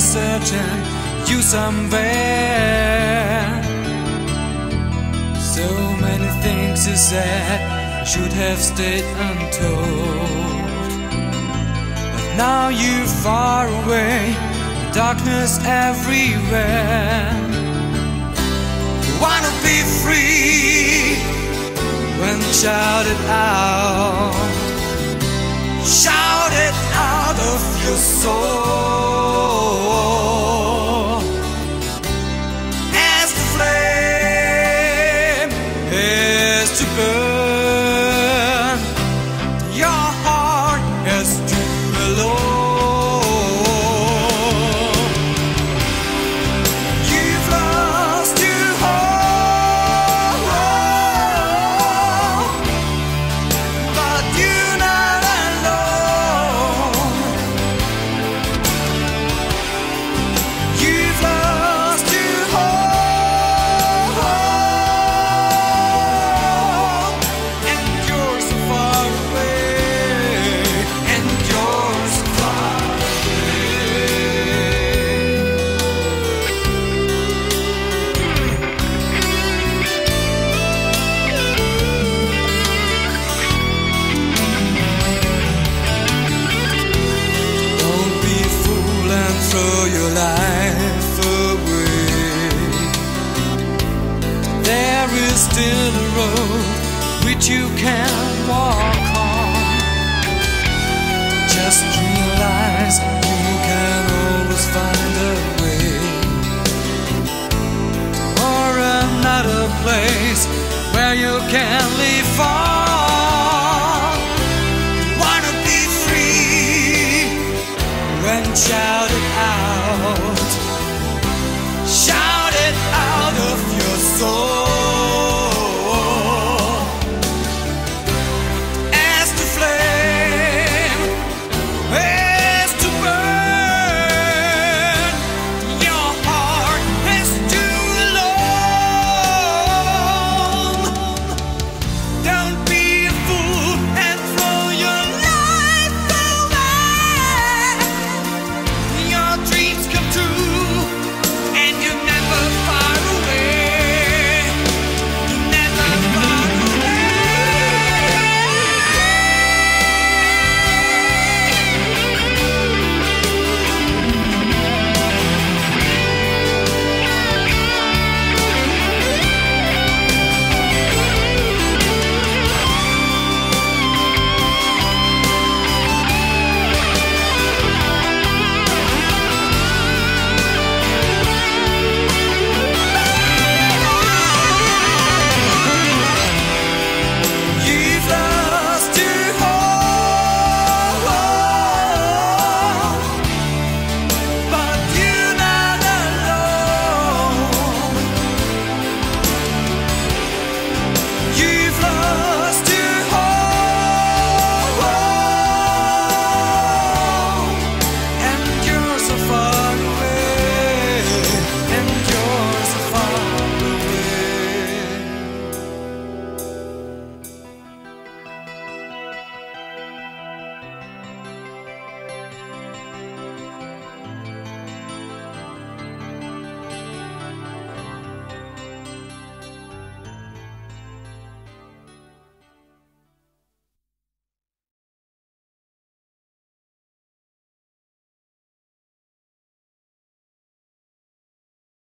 searching you somewhere. So many things you said should have stayed untold, but now you're far away, darkness everywhere. You wanna be free when shout it out, shout it out of your soul, as the flame is to burn, your heart has to alone. You've lost your home, but you're not alone. You've lost your home, and you're so far away, and you're so far Don't be a fool and throw your life away. There is still a road which you can walk on. Just